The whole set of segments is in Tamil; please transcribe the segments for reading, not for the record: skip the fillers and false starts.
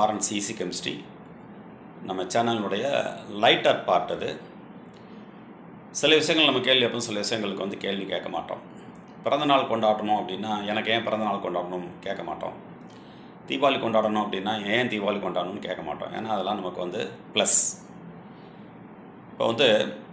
RNCC கெமிஸ்ட்ரி நம்ம சேனலுடைய லைட்டர் பார்ட் அது. சில விஷயங்கள் நம்ம கேள்வி கேட்போம், சில விஷயங்களுக்கு வந்து கேள்வி கேட்க மாட்டோம். பிறந்தநாள் கொண்டாடணும் அப்படின்னா எனக்கு ஏன் பிறந்தநாள் கொண்டாடணும் கேட்க மாட்டோம். தீபாவளி கொண்டாடணும் அப்படின்னா ஏன் தீபாவளி கொண்டாடணும்னு கேட்க மாட்டோம். ஏன்னா அதெல்லாம் நமக்கு வந்து ப்ளஸ். இப்போ வந்து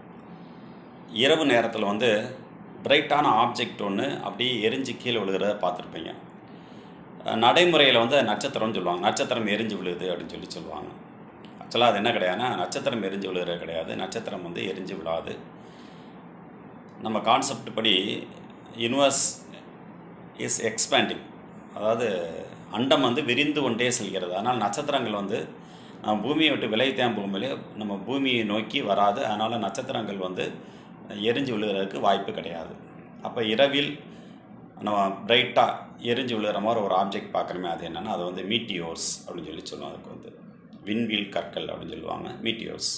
இரவு நேரத்தில் வந்து பிரைட்டான ஆப்ஜெக்ட் ஒன்று அப்படியே எரிஞ்சு கீழே விழுகிறத பார்த்துருப்பீங்க. நடைமுறையில் வந்து நட்சத்திரம்னு சொல்லுவாங்க. நட்சத்திரம் எரிஞ்சு விழுகுது அப்படின்னு சொல்லுவாங்க. ஆக்சுவலாக அது என்ன கிடையாதுன்னா, நட்சத்திரம் எரிஞ்சு விழுகிறது கிடையாது. நட்சத்திரம் வந்து எரிஞ்சு விழாது. நம்ம கான்செப்ட் படி யூனிவர்ஸ் இஸ் எக்ஸ்பேண்டிங், அதாவது அண்டம் வந்து விரிந்து கொண்டே செல்கிறது. அதனால் நட்சத்திரங்கள் வந்து நம்ம பூமியை விட்டு விலகித்தான் பூமியிலே நம்ம பூமியை நோக்கி வராது. அதனால் நட்சத்திரங்கள் வந்து எரிஞ்சு விழுகிறதுக்கு வாய்ப்பு கிடையாது. அப்போ இரவில் நம்ம பிரைட்டாக எரிஞ்சு விழுகிற மாதிரி ஒரு ஆப்ஜெக்ட் பார்க்குறோமே, அது என்னென்னா அது வந்து மீட்டியோர்ஸ் அப்படின்னு சொல்லுவோம். அதுக்கு வந்து விண்வீல் கற்கள் அப்படின்னு சொல்லுவாங்க, மீட்டியோர்ஸ்.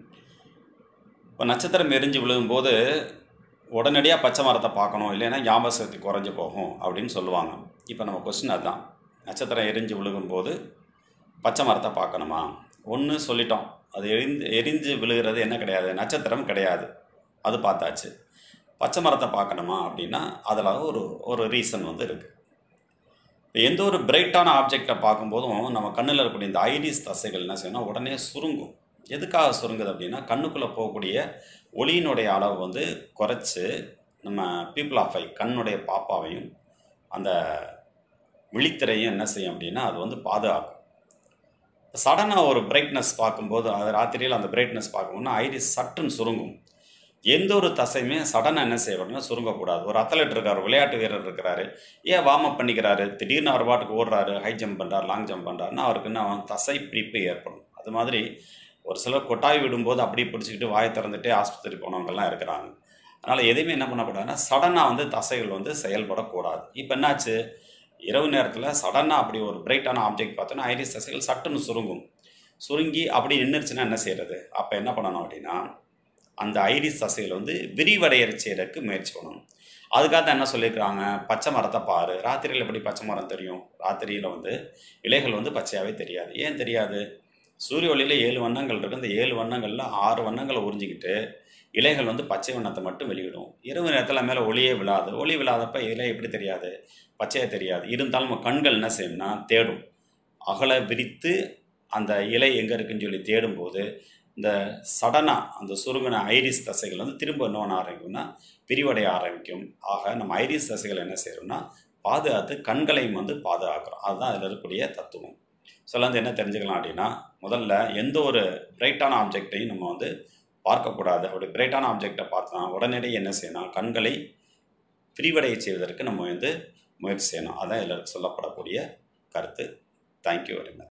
இப்போ நட்சத்திரம் எரிஞ்சு விழுகும்போது உடனடியாக பச்சை மரத்தை பார்க்கணும், இல்லைன்னா ஞாபக சக்தி குறைஞ்சி போகும் அப்படின்னு சொல்லுவாங்க. இப்போ நம்ம கொஸ்டின் அதுதான், நட்சத்திரம் எரிஞ்சு விழுகும்போது பச்சை மரத்தை பார்க்கணுமா? ஒன்று சொல்லிட்டோம், அது எரிஞ்சு விழுகிறது என்ன கிடையாது, நட்சத்திரம் கிடையாது, அது பார்த்தாச்சு. பச்சை மரத்தை பார்க்கணுமா அப்படின்னா அதில் ஒரு ரீசன் வந்து இருக்குது. இப்போ எந்த ஒரு பிரைட்டான ஆப்ஜெக்டை பார்க்கும்போதும் நம்ம கண்ணில் இருக்கக்கூடிய இந்த ஐரிஸ் தசைகள் என்ன செய்யணும், உடனே சுருங்கும். எதுக்காக சுருங்குது அப்படின்னா, கண்ணுக்குள்ளே போகக்கூடிய ஒளியினுடைய அளவு வந்து குறைச்சி நம்ம பீப்புள் ஆஃப் ஐ, கண்ணுடைய பாப்பாவையும் அந்த விழித்திரையும் என்ன செய்யும் அப்படின்னா அது வந்து பாதுகாக்கும். சடனாக ஒரு பிரைட்னஸ் பார்க்கும்போது, அது ராத்திரியில் அந்த பிரைட்னஸ் பார்க்கும்போதுனா ஐரிஸ் சட்டுன்னு சுருங்கும். எந்த ஒரு தசையுமே சடனாக என்ன செய்யணும்னா சுருங்கக்கூடாது. ஒரு அத்லெட் இருக்கார், விளையாட்டு வீரர் இருக்கிறாரு, ஏன் வார்ம் அப் பண்ணிக்கிறாரு, திடீர்னு அவர் பாட்டுக்கு ஓடுறாரு, ஹை ஜம்ப் பண்ணுறாரு, லாங் ஜம்ப் பண்ணுறாருன்னா அவருக்கு என்ன தசை பிடிப்பு ஏற்படும். அது மாதிரி ஒரு சிலர் கொட்டாய் விடும்போது அப்படியே பிடிச்சிக்கிட்டு வாயை திறந்துட்டே ஆஸ்பத்திரி போனவங்கெல்லாம் இருக்கிறாங்க. அதனால் எதையுமே என்ன பண்ணக்கூடாதுன்னா சடனாக வந்து தசைகள் வந்து செயல்படக்கூடாது. இப்போ என்னாச்சு, இரவு நேரத்தில் சடனாக அப்படி ஒரு பிரைட்டான ஆப்ஜெக்ட் பார்த்தோன்னா ஐரிஸ் தசைகள் சட்டுன்னு சுருங்கும். சுருங்கி அப்படி நின்றுச்சுன்னா என்ன செய்கிறது? அப்போ என்ன பண்ணணும் அப்படின்னா, அந்த ஐரிஸ் தசைகள் வந்து விரிவடையற செய்யறதுக்கு முயற்சி பண்ணணும். அதுக்காக தான் என்ன சொல்லியிருக்கிறாங்க, பச்சை மரத்தை பாரு. ராத்திரியில் எப்படி பச்சை மரம் தெரியும்? ராத்திரியில் வந்து இலைகள் வந்து பச்சையாகவே தெரியாது. ஏன் தெரியாது? சூரிய ஒளியில் 7 வண்ணங்கள் இருக்குது. அந்த 7 வண்ணங்களில் 6 வண்ணங்களை உறிஞ்சிக்கிட்டு இலைகள் வந்து பச்சை வண்ணத்தை மட்டும் வெளியிடும். இரவு நேரத்தில் மேலே ஒளியே விழாது. ஒளி விழாதப்ப இலை எப்படி தெரியாது? பச்சையாக தெரியாது. இருந்தாலும் நம்ம கண்கள் என்ன செய்யணும்னா தேடும், அகல விரித்து அந்த இலை எங்கே இருக்குன்னு சொல்லி தேடும்போது இந்த சடனாக அந்த சுருங்கின ஐரிஸ் தசைகள் வந்து திரும்ப என்ன பண்ண ஆரம்பிக்கும்னா விரிவடைய ஆரம்பிக்கும். ஆக நம்ம ஐரிஸ் தசைகள் என்ன செய்யறோம்னா பாதுகாத்து கண்களையும் வந்து பாதுகாக்கிறோம். அதுதான் அதில் இருக்கக்கூடிய தத்துவம். வந்து என்ன தெரிஞ்சுக்கலாம் அப்படின்னா, முதல்ல எந்த ஒரு பிரைட்டான ஆப்ஜெக்டையும் நம்ம வந்து பார்க்கக்கூடாது. அப்படி பிரைட்டான ஆப்ஜெக்டை பார்த்தா உடனடியே என்ன செய்யணும், கண்களை விரிவடைய செய்வதற்கு நம்ம வந்து முயற்சி செய்யணும். அதுதான் இதில் சொல்லப்படக்கூடிய கருத்து. Thank you very much.